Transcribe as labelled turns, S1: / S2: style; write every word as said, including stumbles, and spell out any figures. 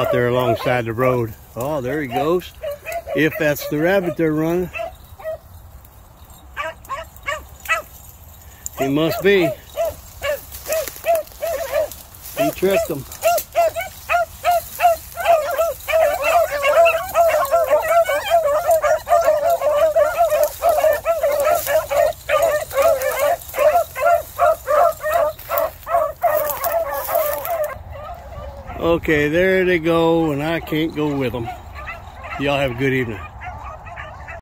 S1: out there alongside the road. Oh, there he goes. If that's the rabbit they're running. He must be. He tricked them. Okay, there they go, and I can't go with them. Y'all have a good evening.